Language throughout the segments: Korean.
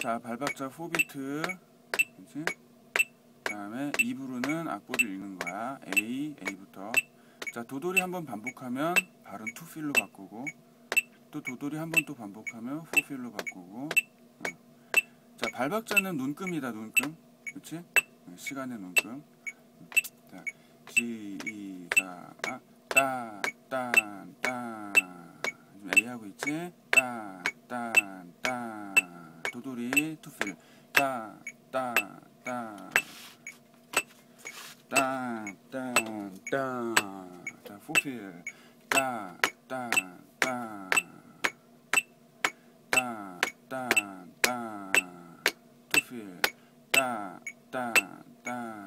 자, 발박자 4비트. 그치? 그 다음에 2부르는 악보를 읽는 거야. A부터. 자, 도돌이 한번 반복하면 발은 2필로 바꾸고, 또 도돌이 한번 또 반복하면 4필로 바꾸고. 자, 발박자는 눈금이다, 눈금. 그치? 시간의 눈금. 자, 시작. 따, 딴, 따. 지금 A 하고 있지? 따, 딴, 따. 도돌이 2필. 따, 따, 따. 따, 따, 따. 자, 4필. 따, 따, 따. 따, 따, 따. 2필. 따, 따, 따.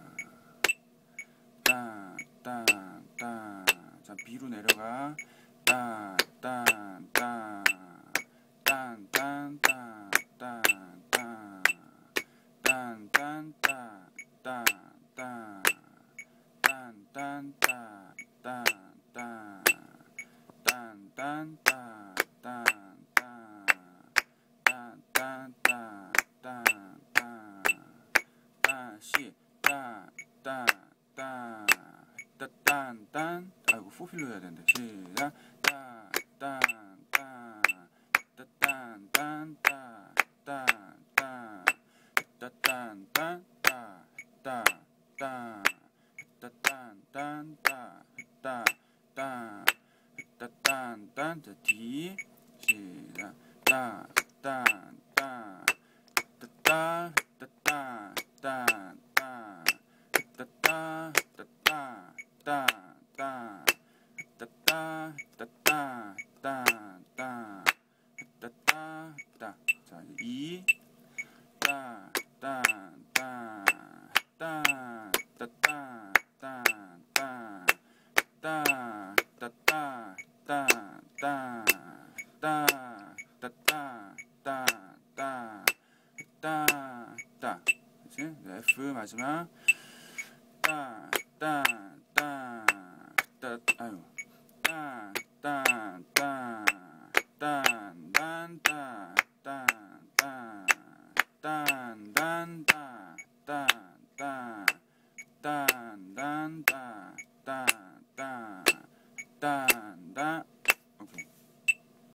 따, 따, 따. 자, B로 내려가. 따, 따, 따. 딴, 딴, 따, 따, 따. 딴, 딴, 따, 따, 따. 딴, 딴, 따, 따, 따. 딴, 딴, 따, 따, 따. 딴, 딴, 따, 따, 따. 따, 시, 따, 따, 따. 따, 딴, 딴. 아이고, 4필로 해야 되는데. 시작. 따, 딴, 따. 따, 딴, 딴, 따, 따, 따. 따, 딴, 딴, 따, 따, 따. 따, 딴, 딴, 따, 따, 따. 따, 딴, 딴. 자, D. 시작. 따, 딴, 따. 따, 따, 따, 따, 따, 따. 따, 따, 따, 따, 따, 따. 따, 따, 따, 따, 따, 따. 따, 따, 따. 자, 2. 따, 따, 따, 따, 따, 따, 따, 따. 따, 따, 따, 따, 따. 따, 따, 따, 따, 따. 따, 따. 그치? F 마지막. 따, 따, 따, 따, 아유. 따, 따, 따, 딴, 딴, 따, 딴, 따, 딴, 딴, 따.